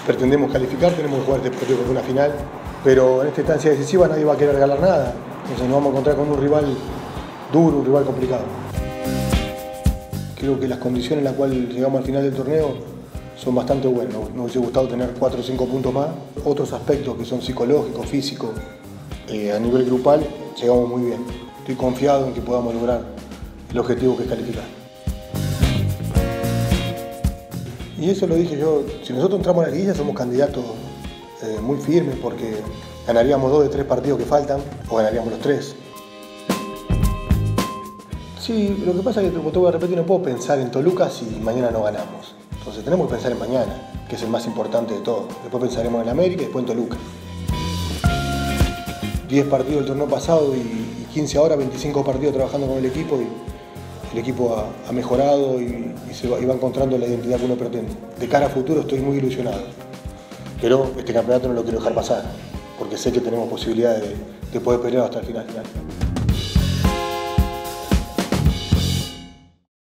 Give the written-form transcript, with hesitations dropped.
pretendemos calificar, tenemos que jugar este partido como una final, pero en esta instancia decisiva nadie va a querer regalar nada, entonces nos vamos a encontrar con un rival duro, un rival complicado. Creo que las condiciones en las cuales llegamos al final del torneo son bastante buenas. Nos hubiese gustado tener 4 o 5 puntos más. Otros aspectos que son psicológicos, físicos, a nivel grupal, llegamos muy bien. Estoy confiado en que podamos lograr el objetivo que es calificar. Y eso lo dije yo, si nosotros entramos a la liguilla somos candidatos muy firmes porque ganaríamos 2 de 3 partidos que faltan o ganaríamos los 3. Sí, lo que pasa es que, como te voy a repetir, no puedo pensar en Toluca si mañana no ganamos. Entonces tenemos que pensar en mañana, que es el más importante de todo. Después pensaremos en América y después en Toluca. 10 partidos del torneo pasado y 15 ahora, 25 partidos trabajando con el equipo y el equipo ha mejorado y va encontrando la identidad que uno pretende. De cara a futuro estoy muy ilusionado, pero este campeonato no lo quiero dejar pasar, porque sé que tenemos posibilidad de poder pelear hasta el final.